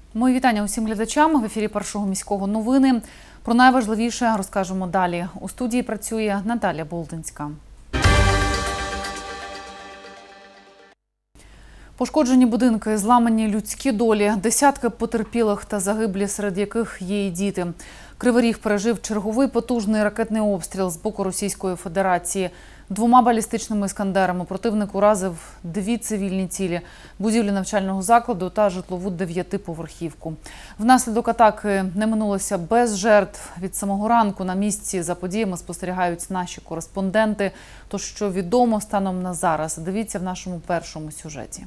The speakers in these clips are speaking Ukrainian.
Мої вітання усім глядачам. В ефірі Першого міського новини. Про найважливіше розкажемо далі. У студії працює Наталя Болдинська. Пошкоджені будинки, зламані людські долі, десятки потерпілих та загиблі, серед яких є і діти. Кривий Ріг пережив черговий потужний ракетний обстріл з боку Російської Федерації. 2 балістичними «Іскандерами» противник уразив 2 цивільні цілі – будівлі навчального закладу та житлову 9-поверхівку. Внаслідок атаки не минулося без жертв. Від самого ранку на місці за подіями спостерігають наші кореспонденти. Тож, що відомо станом на зараз, дивіться в нашому першому сюжеті.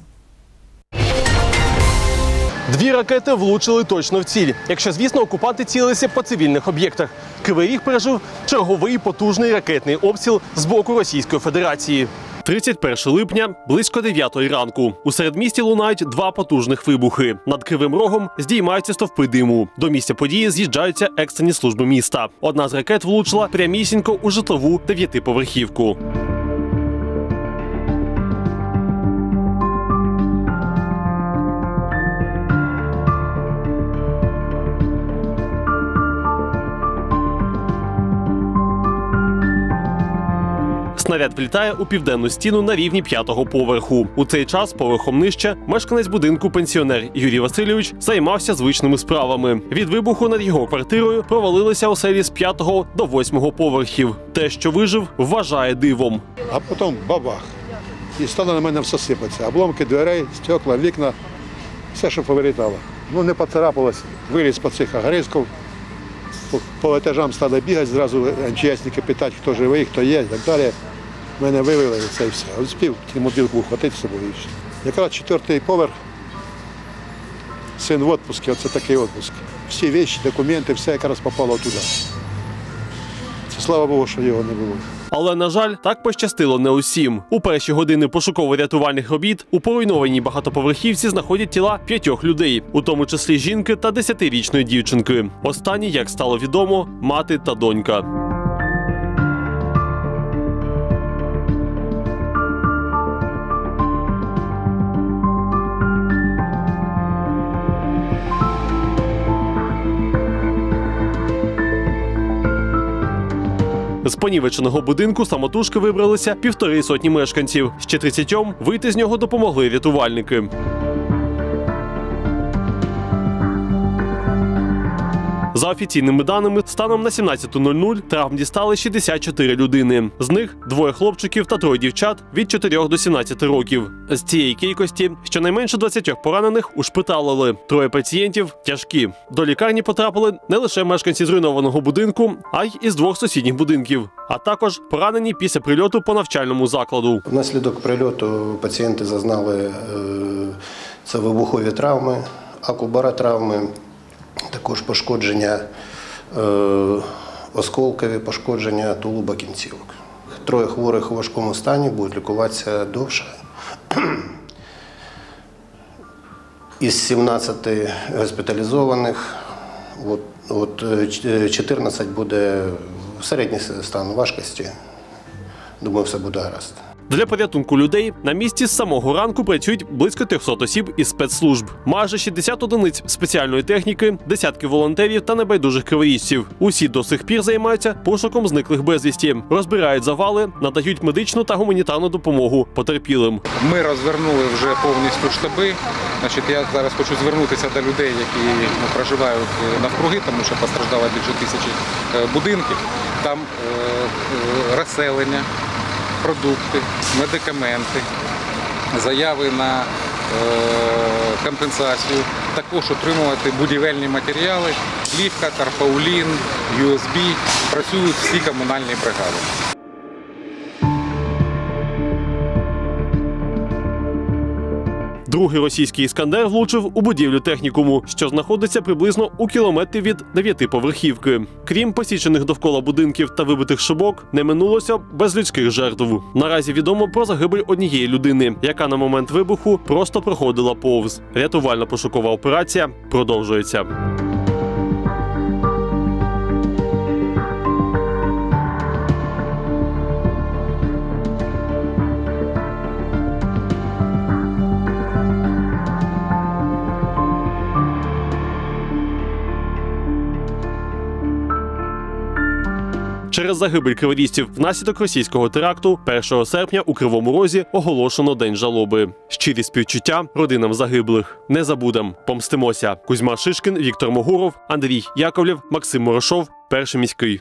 2 ракети влучили точно в ціль. Якщо, звісно, окупанти цілилися по цивільних об'єктах. Кривий Ріг пережив черговий потужний ракетний обстріл з боку Російської Федерації. 31 липня, близько 9 ранку. У середмісті лунають 2 потужних вибухи. Над Кривим Рогом здіймаються стовпи диму. До місця події з'їжджаються екстрені служби міста. Одна з ракет влучила прямісінько у житлову 9-поверхівку. Снаряд влітає у південну стіну на рівні 5-го поверху. У цей час поверхом нижче мешканець будинку пенсіонер Юрій Васильович займався звичними справами. Від вибуху над його квартирою провалилися оселі з 5-го до 8-го поверхів. Те, що вижив, вважає дивом. А потім бабах. І стало на мене все сипатися. Обломки дверей, стекла, вікна, все, що повилітало. Ну, не поцарапалось, виліз по цих огризків. По етажам стали бігати, зразу МЧСники питати, хто живий, хто є і так далі. Мене вивели, і це і все. Успів мобілку вхватити з собою і все. Якраз 4-й поверх, син в відпустці, оце такий відпуск. Всі речі, документи, все якраз попало туди. Це слава Богу, що його не було. Але, на жаль, так пощастило не усім. У перші години пошуково-рятувальних робіт у поруйнованій багатоповерхівці знаходять тіла 5 людей, у тому числі жінки та 10-річної дівчинки. Останні, як стало відомо, мати та донька. З понівеченого будинку самотужки вибралися 1,5 сотні мешканців. Ще 30 вийти з нього допомогли рятувальники. За офіційними даними, станом на 17:00 травм дістали 64 людини. З них 2 хлопчиків та 3 дівчат від 4 до 17 років. З цієї кількості щонайменше 20 поранених ушпиталили. 3 пацієнтів тяжкі. До лікарні потрапили не лише мешканці зруйнованого будинку, а й із 2 сусідніх будинків. А також поранені після прильоту по навчальному закладу. Внаслідок прильоту пацієнти зазнали це вибухові травми, акубаротравми, також пошкодження, осколкові пошкодження тулуба кінцівок. 3 хворих у важкому стані будуть лікуватися довше. Із 17 госпіталізованих, 14 буде середній стан важкості. Думаю, все буде гаразд. Для порятунку людей на місці з самого ранку працюють близько 300 осіб із спецслужб. Майже 60 одиниць спеціальної техніки, десятки волонтерів та небайдужих криворіжців. Усі до сих пір займаються пошуком зниклих безвісті, розбирають завали, надають медичну та гуманітарну допомогу потерпілим. Ми розвернули вже повністю штаби. Я зараз хочу звернутися до людей, які проживають навкруги, тому що постраждало більше 1000 будинків. Там розселення, продукти, медикаменти, заяви на компенсацію, також отримувати будівельні матеріали, плівка, тарпаулін, USB, працюють всі комунальні бригади. Другий російський «Іскандер» влучив у будівлю технікуму, що знаходиться приблизно у кілометрі від 9-поверхівки. Крім посічених довкола будинків та вибитих шибок, не минулося без людських жертв. Наразі відомо про загибель однієї людини, яка на момент вибуху просто проходила повз. Рятувально-пошукова операція продовжується. Через загибель криворіжців внаслідок російського теракту 1 серпня у Кривому Розі оголошено День жалоби. Щирі співчуття родинам загиблих. Не забудем. Помстимося. Кузьма Шишкін, Віктор Могуров, Андрій Яковлєв, Максим Морошов. Перший міський.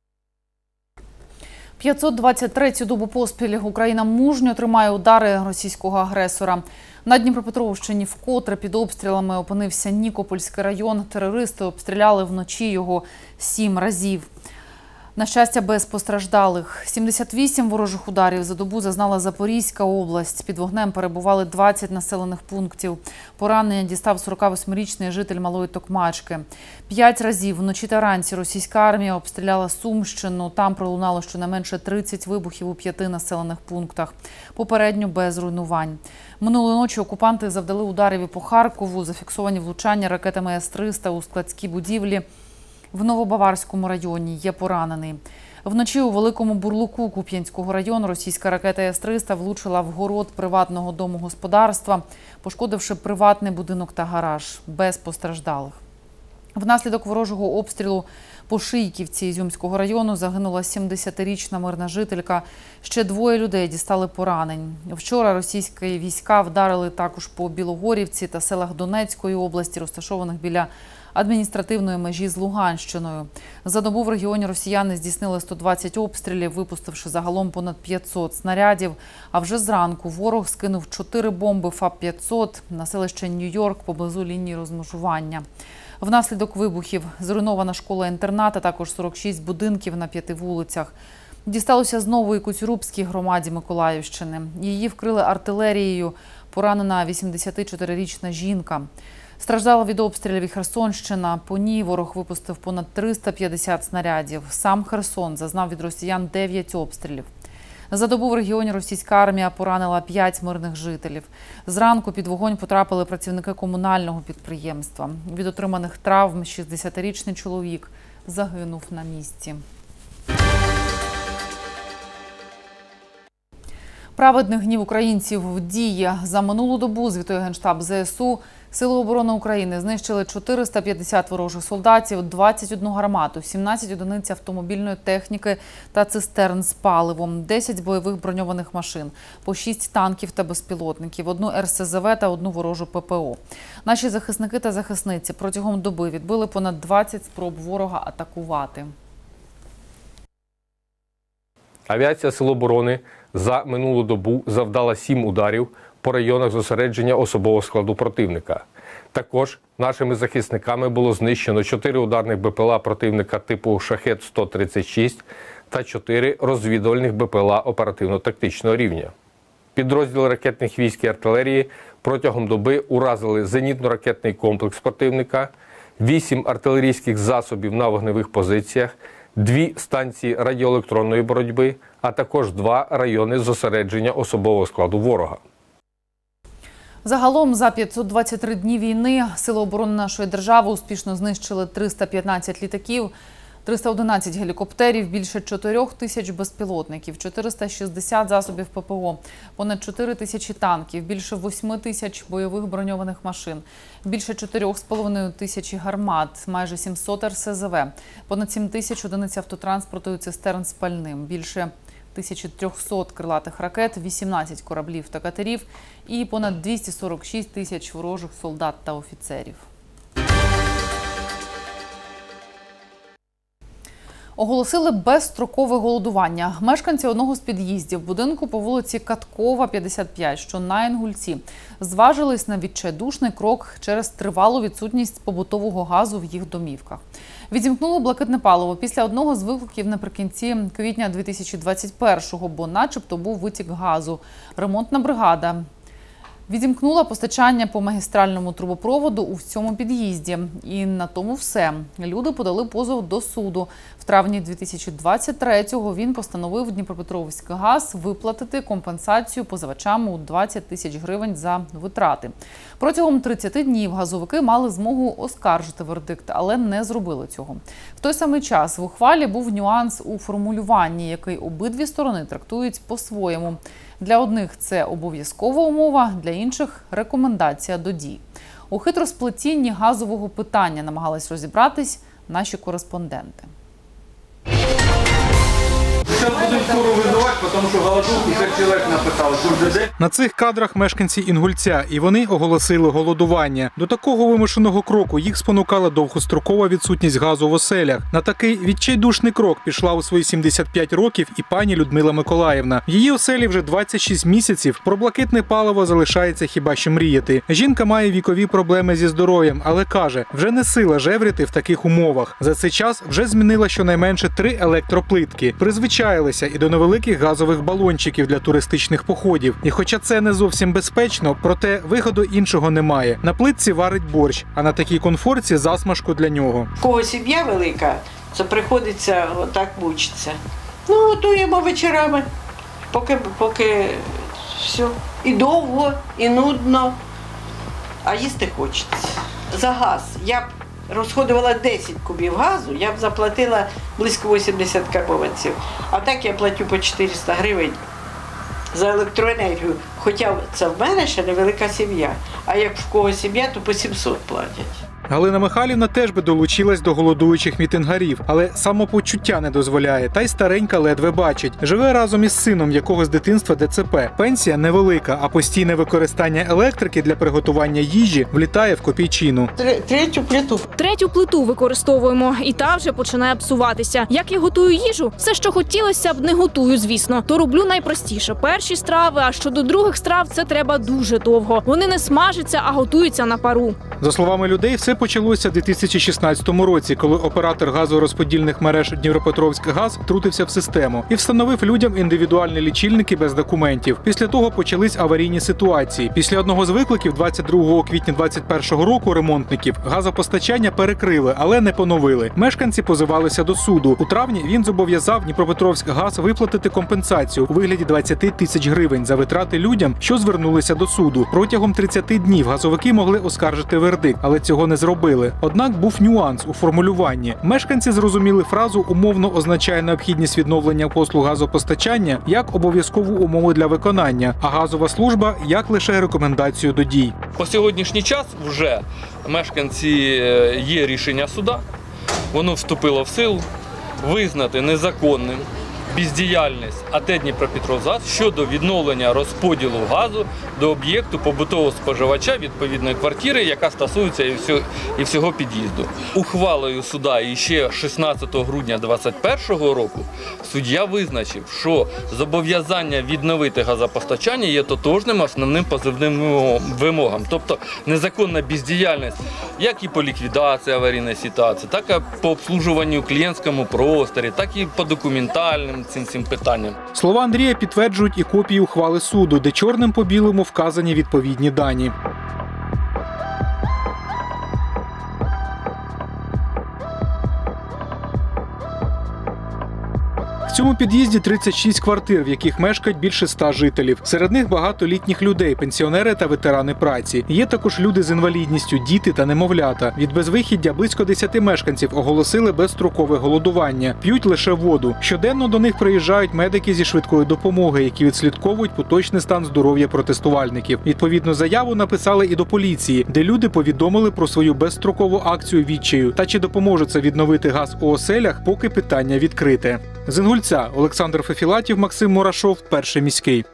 523-ю добу поспіль Україна мужньо тримає удари російського агресора. На Дніпропетровщині вкотре під обстрілами опинився Нікопольський район. Терористи обстріляли вночі його 7 разів. На щастя, без постраждалих. 78 ворожих ударів за добу зазнала Запорізька область. Під вогнем перебували 20 населених пунктів. Поранення дістав 48-річний житель Малої Токмачки. 5 разів вночі та вранці російська армія обстріляла Сумщину. Там пролунало щонайменше 30 вибухів у 5 населених пунктах. Попередньо без руйнувань. Минулої ночі окупанти завдали ударів і по Харкову. Зафіксовані влучання ракетами С-300 у складські будівлі. В Новобаварському районі є поранений. Вночі у Великому Бурлуку Куп'янського району російська ракета С-300 влучила в город приватного домогосподарства, пошкодивши приватний будинок та гараж. Без постраждалих. Внаслідок ворожого обстрілу по Шийківці Ізюмського району загинула 70-річна мирна жителька. Ще 2 людей дістали поранень. Вчора російські війська вдарили також по Білогорівці та селах Донецької області, розташованих біля адміністративної межі з Луганщиною. За добу в регіоні росіяни здійснили 120 обстрілів, випустивши загалом понад 500 снарядів. А вже зранку ворог скинув 4 бомби ФАП-500 на селище Нью-Йорк поблизу лінії розмежування. Внаслідок вибухів зруйнована школа-інтернат, а також 46 будинків на 5 вулицях. Дісталося знову і Коцюрубській громаді Миколаївщини. Її вкрили артилерією. Поранена 84-річна жінка. Страждала від обстрілів і Херсонщина. По ній ворог випустив понад 350 снарядів. Сам Херсон зазнав від росіян 9 обстрілів. За добу в регіоні російська армія поранила 5 мирних жителів. Зранку під вогонь потрапили працівники комунального підприємства. Від отриманих травм 60-річний чоловік загинув на місці. Праведний гнів українців в дії. За минулу добу, звітує Генштаб ЗСУ, Сили оборони України знищили 450 ворожих солдатів, 21 гармату, 17 одиниць автомобільної техніки та цистерн з паливом, 10 бойових броньованих машин, по 6 танків та безпілотників, 1 РСЗВ та 1 ворожу ППО. Наші захисники та захисниці протягом доби відбили понад 20 спроб ворога атакувати. Авіація Сил оборони за минулу добу завдала 7 ударів по районах зосередження особового складу противника. Також нашими захисниками було знищено 4 ударних БПЛА противника типу «Шахет-136» та 4 розвідувальних БПЛА оперативно-тактичного рівня. Підрозділи ракетних військ і артилерії протягом доби уразили зенітно-ракетний комплекс противника, 8 артилерійських засобів на вогневих позиціях, 2 станції радіоелектронної боротьби, а також 2 райони зосередження особового складу ворога. Загалом за 523 дні війни Сили оборони нашої держави успішно знищили 315 літаків, 311 гелікоптерів, більше 4 тисяч безпілотників, 460 засобів ППО, понад 4 тисячі танків, більше 8 тисяч бойових броньованих машин, більше 4,5 тисячі гармат, майже 700 РСЗВ, понад 7 тисяч одиниць автотранспорту і цистерн з пальним, більше 1300 крилатих ракет, 18 кораблів та катерів і понад 246 тисяч ворожих солдат та офіцерів. Оголосили безстрокове голодування. Мешканці одного з під'їздів будинку по вулиці Каткова, 55, що на Інгульці, зважились на відчайдушний крок через тривалу відсутність побутового газу в їх домівках. Відімкнули блакитне паливо після одного з викликів наприкінці квітня 2021-го, бо начебто був витік газу. Ремонтна бригада відімкнула постачання по магістральному трубопроводу у цьому під'їзді. І на тому все. Люди подали позов до суду. В травні 2023-го він постановив Дніпропетровськгаз виплатити компенсацію позивачам у 20 тисяч гривень за витрати. Протягом 30 днів газовики мали змогу оскаржити вердикт, але не зробили цього. В той самий час в ухвалі був нюанс у формулюванні, який обидві сторони трактують по-своєму. Для одних це обов'язкова умова, для інших – рекомендація до дій. У хитросплетінні газового питання намагались розібратись наші кореспонденти. зараз будемо скоро визивати, тому що голодовку 5 чоловік написали кожен день. На цих кадрах мешканці Інгульця, і вони оголосили голодування. До такого вимушеного кроку їх спонукала довгострокова відсутність газу в оселях. На такий відчайдушний крок пішла у свої 75 років і пані Людмила Миколаївна. В її оселі вже 26 місяців, про блакитне паливо залишається хіба що мріяти. Жінка має вікові проблеми зі здоров'ям, але каже, вже не сила жевріти в таких умовах. За цей час вже змінила щонайменше 3 електроплитки. Призвичаїлися і до невеликих газових балончиків для туристичних походів. І хоча це не зовсім безпечно, проте виходу іншого немає. На плитці варить борщ, а на такій конфорці засмажку для нього. У кого сім'я велика, це приходиться отак мучитися. Ну, готуємо вечорами, поки все. І довго, і нудно, а їсти хочеться. За газ я б розходувала 10 кубів газу, я б заплатила близько 80 карбованців. А так я платю по 400 гривень за електроенергію. Хоча це в мене ще невелика сім'я, а як в кого сім'я, то по 700 платять. Галина Михайлівна теж би долучилась до голодуючих мітингарів, але самопочуття не дозволяє, та й старенька ледве бачить. Живе разом із сином, якого з дитинства ДЦП. Пенсія невелика, а постійне використання електрики для приготування їжі влітає в копійчину. Третю плиту використовуємо, і та вже починає псуватися. Як я готую їжу? Все, що хотілося б, не готую, звісно. То роблю найпростіше. Перші страви, а щодо других страв, це треба дуже довго. Вони не смажаться, а готуються на пару. За словами людей, все почалося в 2016 році, коли оператор газорозподільних мереж «Дніпропетровськгаз» втрутився в систему і встановив людям індивідуальні лічильники без документів. Після того почались аварійні ситуації. Після одного з викликів 22 квітня 2021 року ремонтників газопостачання перекрили, але не поновили. Мешканці позивалися до суду. У травні він зобов'язав «Дніпропетровськгаз» виплатити компенсацію у вигляді 20 тисяч гривень за витрати людям, що звернулися до суду. Протягом 30 днів газовики могли оскаржити вердикт, але цього не зробили. Однак був нюанс у формулюванні. Мешканці зрозуміли фразу «умовно означає необхідність відновлення послуг газопостачання» як обов'язкову умову для виконання, а газова служба – як лише рекомендацію до дій. По сьогоднішній час вже мешканці є рішення суда, воно вступило в силу, визнати незаконним бездіяльність АТ «Дніпропетровгаз» щодо відновлення розподілу газу до об'єкту побутового споживача відповідної квартири, яка стосується і всього під'їзду. Ухвалою суда і ще 16 грудня 2021 року суддя визначив, що зобов'язання відновити газопостачання є тотожним основним позивним вимогам. Тобто незаконна бездіяльність як і по ліквідації аварійної ситуації, так і по обслуговуванню клієнтському просторі, так і по документальним цим питанням. Слова Андрія підтверджують і копії ухвали суду, де чорним по білому вказані відповідні дані. В цьому під'їзді 36 квартир, в яких мешкають більше 100 жителів. Серед них багато літніх людей, пенсіонери та ветерани праці. Є також люди з інвалідністю, діти та немовлята. Від безвихіддя близько 10 мешканців оголосили безстрокове голодування. П'ють лише воду. Щоденно до них приїжджають медики зі швидкої допомоги, які відслідковують поточний стан здоров'я протестувальників. Відповідну заяву написали і до поліції, де люди повідомили про свою безстрокову акцію відчаю. Та чи допоможе це відновити газ у оселях, поки питання відкрите. З Інгульця Олександр Фефілатів, Максим Мурашов, Перший міський.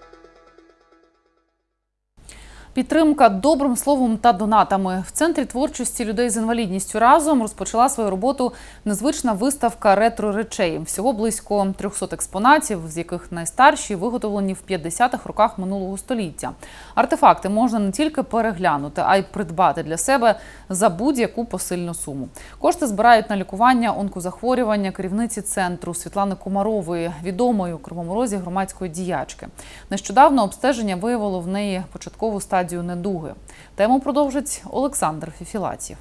Підтримка добрим словом та донатами. В Центрі творчості людей з інвалідністю «Разом» розпочала свою роботу незвична виставка ретро-речей. Всього близько 300 експонатів, з яких найстарші виготовлені в 50-х роках минулого століття. Артефакти можна не тільки переглянути, а й придбати для себе за будь-яку посильну суму. Кошти збирають на лікування онкозахворювання керівниці центру Світлани Комарової, відомої у Кривому Розі громадської діячки. Нещодавно обстеження виявило в неї початкову стадію недуги. Тему продовжить Олександр Фефілатів.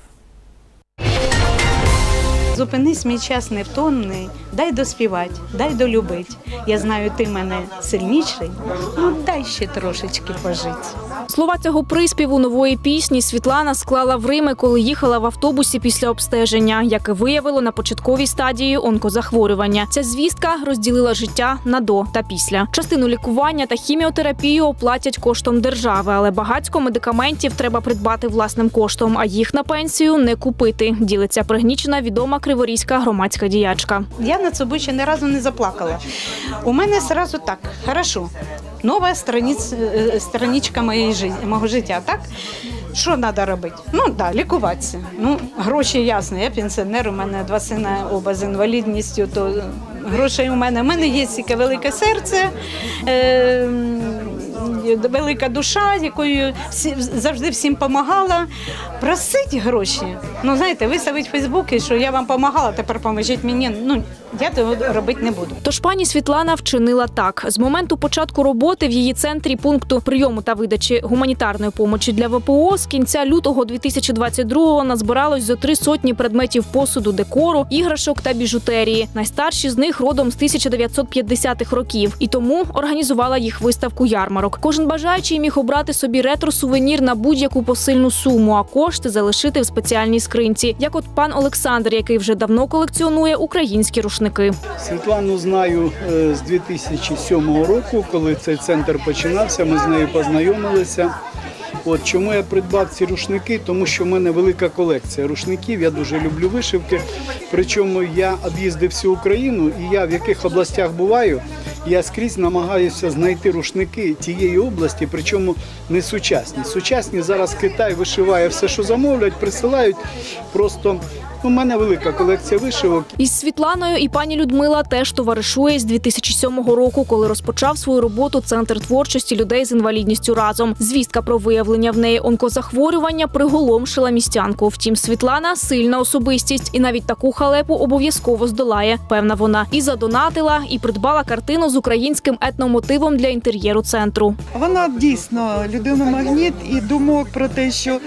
Зупинись, мій час невтомний, дай доспівать, дай долюбить. Я знаю, ти мене сильніший, ну дай ще трошечки пожить. Слова цього приспіву нової пісні Світлана склала в Римі, коли їхала в автобусі після обстеження, яке виявило на початковій стадії онкозахворювання. Ця звістка розділила життя на до та після. Частину лікування та хіміотерапію оплатять коштом держави, але багатько медикаментів треба придбати власним коштом, а їх на пенсію не купити, ділиться пригнічена відома криворізька громадська діячка. Я над собою ще ні разу не заплакала. У мене одразу так, хорошо, нова страничка мого життя, так? Що треба робити? Ну, так, лікуватися. Ну, гроші, ясно, я пенсіонер, у мене 2 сини оба з інвалідністю, то грошей у мене є тільки велике серце, велика душа, якою завжди всім допомагала. Просить гроші, ну, знаєте, виставить в Фейсбуці, що я вам допомагала, тепер поможіть мені, ну, я того робити не буду. Тож пані Світлана вчинила так. З моменту початку роботи в її центрі пункту прийому та видачі гуманітарної допомоги для ВПО з кінця лютого 2022-го назбиралось зо 300 предметів посуду, декору, іграшок та біжутерії. Найстарші з них родом з 1950-х років. І тому організувала їх виставку ярмарок. Кожен бажаючий міг обрати собі ретро-сувенір на будь-яку посильну суму, а кошти залишити в спеціальній скринці. Як от пан Олександр, який вже давно колекціонує українські рушники. Світлану знаю з 2007 року, коли цей центр починався, ми з нею познайомилися. От чому я придбав ці рушники? Тому що в мене велика колекція рушників, я дуже люблю вишивки. Причому я об'їздив всю Україну, і я в яких областях буваю, я скрізь намагаюся знайти рушники тієї області, причому не сучасні. Сучасні зараз Китай вишиває все, що замовлять, присилають. Просто у мене велика колекція вишивок. Із Світланою і пані Людмила теж товаришує з 2007 року, коли розпочав свою роботу Центр творчості людей з інвалідністю «Разом». Звістка про виявлення в неї онкозахворювання приголомшила містянку. Втім, Світлана – сильна особистість і навіть таку халепу обов'язково здолає, певна вона. І задонатила, і придбала картину з українським етномотивом для інтер'єру центру. Вона дійсно людина-магніт і думок про те, що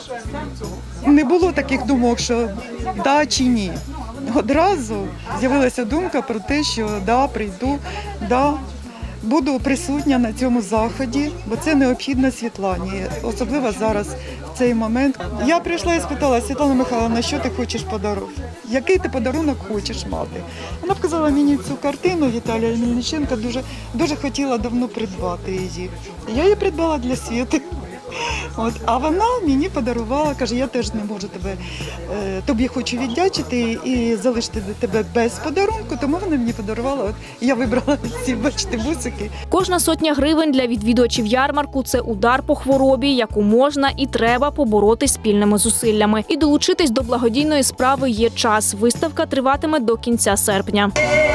не було таких думок, що да чи ні. Одразу з'явилася думка про те, що да, прийду, да, буду присутня на цьому заході, бо це необхідно Світлані, особливо зараз, в цей момент. Я прийшла і спитала: Світлана Михайловна, що ти хочеш подарувати? Який ти подарунок хочеш мати? Вона показала мені цю картину Віталія Мельниченка, дуже хотіла давно придбати її. Я її придбала для Світи. От, а вона мені подарувала, каже, я теж не можу тобі хочу віддячити і залишити тебе без подарунку, тому вона мені подарувала, от я вибрала ці, бачите, бусики. Кожна сотня гривень для відвідувачів ярмарку – це удар по хворобі, яку можна і треба побороти спільними зусиллями. І долучитись до благодійної справи є час. Виставка триватиме до кінця серпня.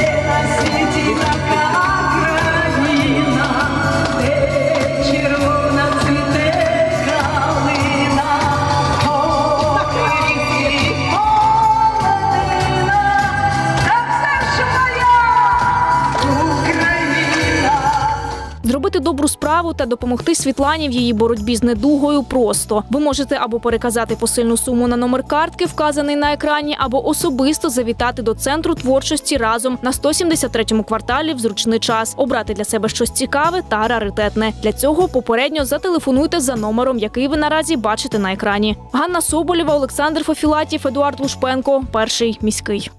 Зробити добру справу та допомогти Світлані в її боротьбі з недугою просто. Ви можете або переказати посильну суму на номер картки, вказаний на екрані, або особисто завітати до Центру творчості «Разом» на 173-му кварталі в зручний час. Обрати для себе щось цікаве та раритетне. Для цього попередньо зателефонуйте за номером, який ви наразі бачите на екрані. Ганна Соболєва, Олександр Фефілатів, Едуард Лушпенко. Перший міський.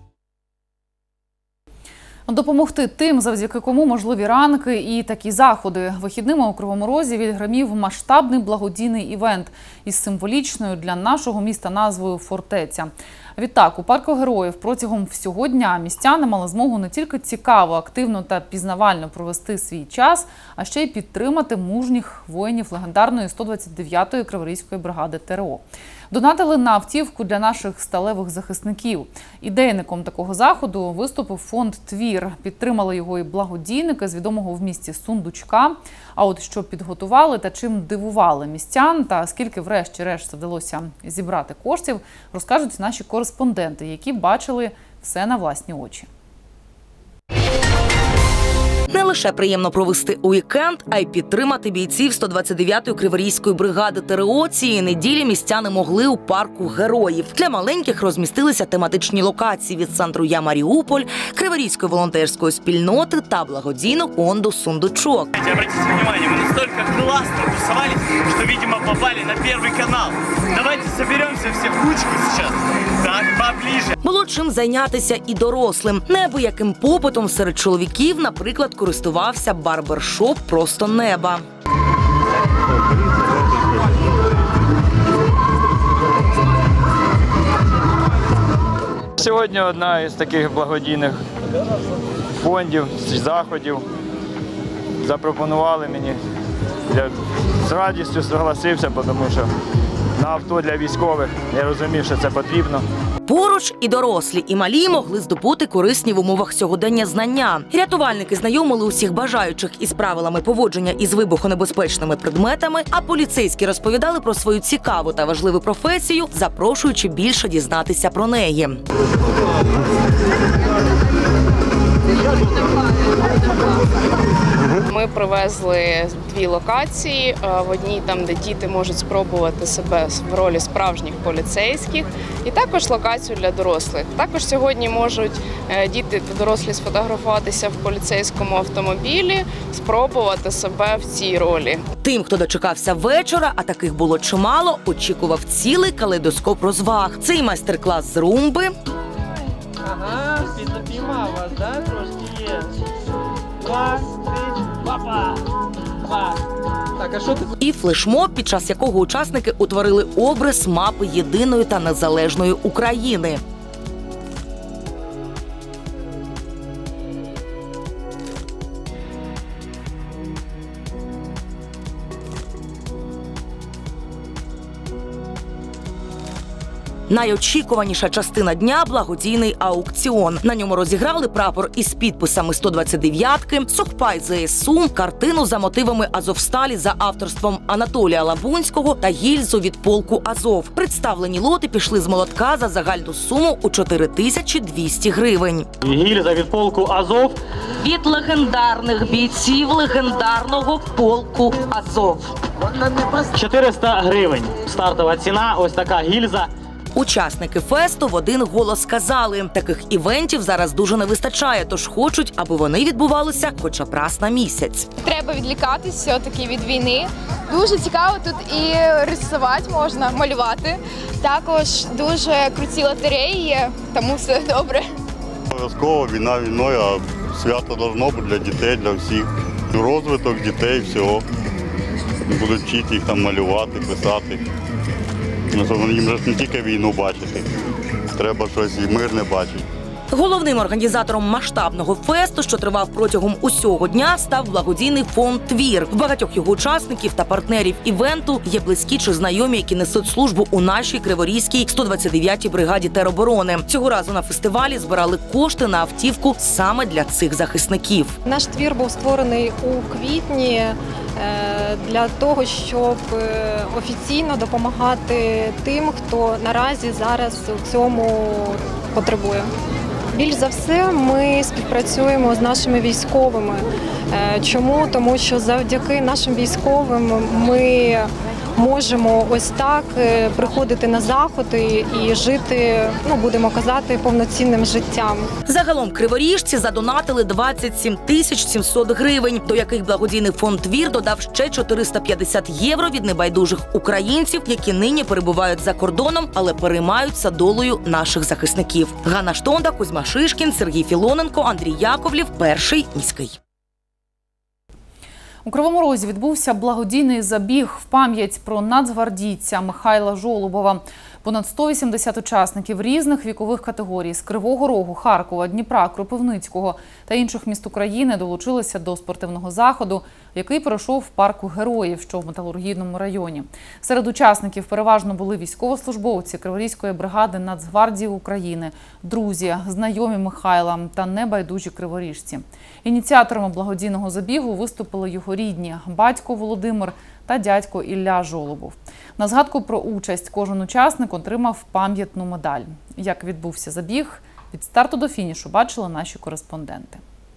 Допомогти тим, завдяки кому можливі ранки і такі заходи. Вихідними у Кривому Розі відгримів масштабний благодійний івент із символічною для нашого міста назвою «Фортеця». Відтак, у парку героїв протягом всього дня містяни мали змогу не тільки цікаво, активно та пізнавально провести свій час, а ще й підтримати мужніх воїнів легендарної 129-ї Криворізької бригади ТРО. Донатили на автівку для наших сталевих захисників. Ідейником такого заходу виступив фонд «Твір». Підтримали його і благодійники з відомого в місті Сундучка. А от що підготували та чим дивували містян, та скільки врешті-решт вдалося зібрати коштів, розкажуть наші кореспонденти, які бачили все на власні очі. Не лише приємно провести уікенд, а й підтримати бійців 129-ї Криворізької бригади ТРО цієї неділі містяни могли у парку героїв. Для маленьких розмістилися тематичні локації від центру «Я Маріуполь», Криворізької волонтерської спільноти та благодійного фонду «Сундучок». Обратите внимание, мы настолько классно тусовались, что, видимо, попали на Первый канал. Давайте соберемся все в кучку сейчас. Так, поближе. Було чим зайнятися і дорослим. Неабияким попитом серед чоловіків, наприклад, користувався барбершоп «Просто неба». Сьогодні одна із таких благодійних фондів, заходів запропонували мені. Я з радістю зголосився, тому що на авто для військових я розумів, що це потрібно. Поруч і дорослі, і малі могли здобути корисні в умовах сьогодення знання. Рятувальники знайомили усіх бажаючих із правилами поводження із вибухонебезпечними предметами, а поліцейські розповідали про свою цікаву та важливу професію, запрошуючи більше дізнатися про неї. Ми привезли 2 локації. В одній там, де діти можуть спробувати себе в ролі справжніх поліцейських, і також локацію для дорослих. Також сьогодні можуть діти та дорослі сфотографуватися в поліцейському автомобілі, спробувати себе в цій ролі. Тим, хто дочекався вечора, а таких було чимало, очікував цілий калейдоскоп розваг. Це і майстер-клас з румби. Ага, підпіймав вас, да? Трошки є. 2, 3, папа! 2. Так, а що ти? І флешмоб, під час якого учасники утворили образ мапи єдиної та незалежної України. Найочікуваніша частина дня – благодійний аукціон. На ньому розіграли прапор із підписами 129-ки, сухпай ЗСУ, картину за мотивами Азовсталі за авторством Анатолія Лабунського та гільзу від полку Азов. Представлені лоти пішли з молотка за загальну суму у 4200 гривень. Гільза від полку Азов. Від легендарних бійців легендарного полку Азов. 400 гривень. Стартова ціна, ось така гільза. Учасники фесту в один голос сказали, таких івентів зараз дуже не вистачає, тож хочуть, аби вони відбувалися хоча б раз на місяць. Треба відлікатись все-таки від війни. Дуже цікаво тут і рисувати можна, малювати. Також дуже круті лотереї є, тому все добре. Обов'язково війна війною, а свято должно бути для дітей, для всіх. Розвиток дітей, всього. Будуть вчити їх там малювати, писати. Їм же не тільки війну бачити, треба щось і мирне бачити. Головним організатором масштабного фесту, що тривав протягом усього дня, став благодійний фонд «Твір». В багатьох його учасників та партнерів івенту є близькі чи знайомі, які несуть службу у нашій Криворізькій 129-й бригаді тероборони. Цього разу на фестивалі збирали кошти на автівку саме для цих захисників. Наш твір був створений у квітні для того, щоб офіційно допомагати тим, хто наразі зараз у цьому потребує. Більш за все ми співпрацюємо з нашими військовими. Чому? Тому що завдяки нашим військовим ми можемо ось так приходити на заходи і жити, будемо казати, повноцінним життям. Загалом криворіжці задонатили 27 700 гривень, до яких благодійний фонд «Твір» додав ще 450 євро від небайдужих українців, які нині перебувають за кордоном, але переймаються долею наших захисників. Ганна Штонда, Кузьма Шишкін, Сергій Філоненко, Андрій Яковлів, Перший міський. У Кривому Розі відбувся благодійний забіг в пам'ять про нацгвардійця Михайла Жолобова. Понад 180 учасників різних вікових категорій з Кривого Рогу, Харкова, Дніпра, Кропивницького та інших міст України долучилися до спортивного заходу, який пройшов в парку Героїв, що в Металургійному районі. Серед учасників переважно були військовослужбовці Криворізької бригади Нацгвардії України, друзі, знайомі Михайла та небайдужі криворіжці. Ініціаторами благодійного забігу виступили його рідні – батько Володимир та дядько Ілля Жолобов. На згадку про участь кожен учасник отримав пам'ятну медаль. Як відбувся забіг, від старту до фінішу бачили наші кореспонденти.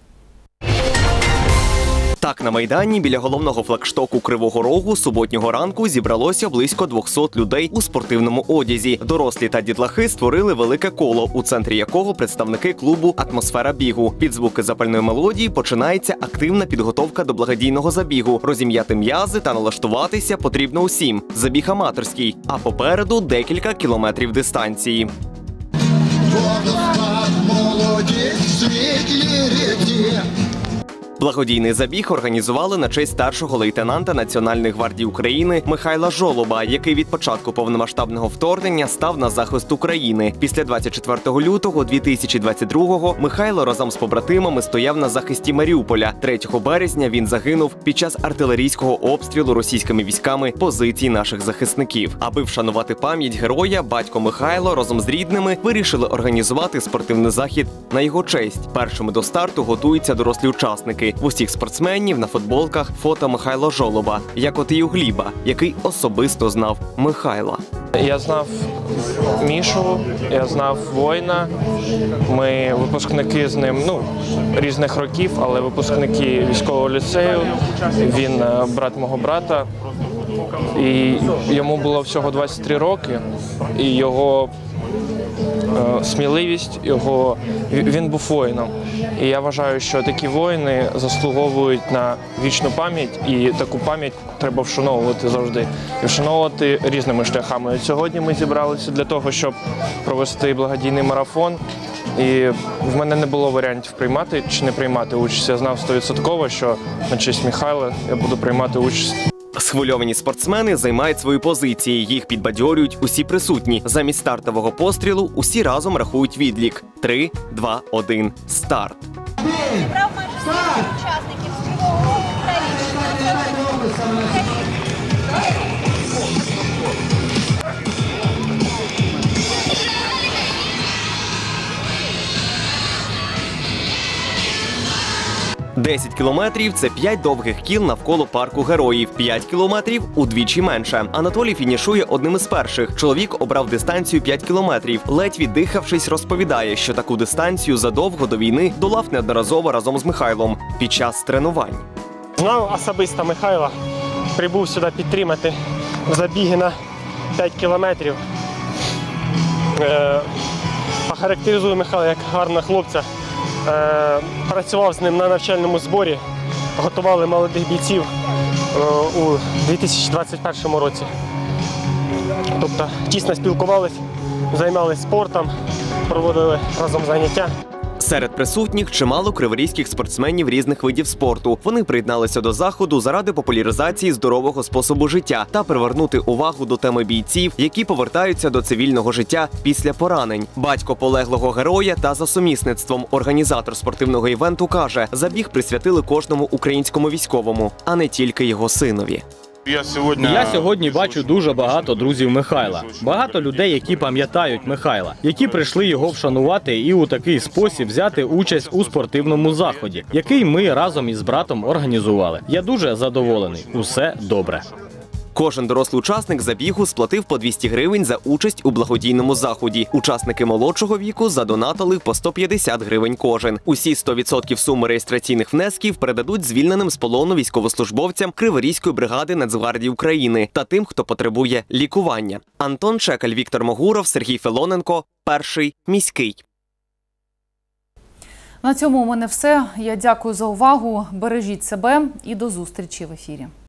Так, на Майдані біля головного флагштоку Кривого Рогу суботнього ранку зібралося близько 200 людей у спортивному одязі. Дорослі та дітлахи створили велике коло, у центрі якого представники клубу «Атмосфера бігу». Під звуки запальної мелодії починається активна підготовка до благодійного забігу. Розім'яти м'язи та налаштуватися потрібно усім. Забіг аматорський, а попереду декілька кілометрів дистанції. Благодійний забіг організували на честь старшого лейтенанта Національної гвардії України Михайла Жолоба, який від початку повномасштабного вторгнення став на захист України. Після 24 лютого 2022-го Михайло разом з побратимами стояв на захисті Маріуполя. 3 березня він загинув під час артилерійського обстрілу російськими військами позицій наших захисників. Аби вшанувати пам'ять героя, батько Михайло разом з рідними вирішили організувати спортивний захід на його честь. Першими до старту готуються дорослі учасники. В усіх спортсменів на футболках фото Михайла Жолоба, як от і у Гліба, який особисто знав Михайла. Я знав Мішу, я знав воїна. Ми випускники з ним, різних років, але випускники військового ліцею. Він брат мого брата. І йому було всього 23 роки. І його сміливість, він був воїном. І я вважаю, що такі воїни заслуговують на вічну пам'ять, і таку пам'ять треба вшановувати завжди. І вшановувати різними шляхами. Сьогодні ми зібралися для того, щоб провести благодійний марафон. І в мене не було варіантів приймати чи не приймати участь. Я знав 100%, що на честь Михайла я буду приймати участь. Схвильовані спортсмени займають свої позиції, їх підбадьорюють усі присутні. Замість стартового пострілу усі разом рахують відлік. 3, 2, 1, старт. Зібрав майже 100 учасників з Кривого Рогу України. 10 кілометрів – це 5 довгих кіл навколо парку героїв. 5 кілометрів – удвічі менше. Анатолій фінішує одним із перших. Чоловік обрав дистанцію 5 кілометрів. Ледь віддихавшись, розповідає, що таку дистанцію задовго до війни долав неодноразово разом з Михайлом під час тренувань. Знав особисто Михайла. Прибув сюди підтримати забіги на 5 кілометрів. Охарактеризую Михайла як гарного хлопця. Працював з ним на навчальному зборі, готували молодих бійців у 2021 році. Тобто тісно спілкувалися, займалися спортом, проводили разом заняття. Серед присутніх чимало криворізьких спортсменів різних видів спорту. Вони приєдналися до заходу заради популяризації здорового способу життя та привернути увагу до теми бійців, які повертаються до цивільного життя після поранень. Батько полеглого героя та за сумісництвом організатор спортивного івенту каже, забіг присвятили кожному українському військовому, а не тільки його синові. Я сьогодні бачу дуже багато друзів Михайла. Багато людей, які пам'ятають Михайла, які прийшли його вшанувати і у такий спосіб взяти участь у спортивному заході, який ми разом із братом організували. Я дуже задоволений. Усе добре. Кожен дорослий учасник забігу сплатив по 200 гривень за участь у благодійному заході. Учасники молодшого віку задонатили по 150 гривень кожен. Усі 100% суми реєстраційних внесків передадуть звільненим з полону військовослужбовцям Криворізької бригади Нацгвардії України та тим, хто потребує лікування. Антон Чекаль, Віктор Могуров, Сергій Филоненко. Перший міський. На цьому у мене все. Я дякую за увагу. Бережіть себе і до зустрічі в ефірі.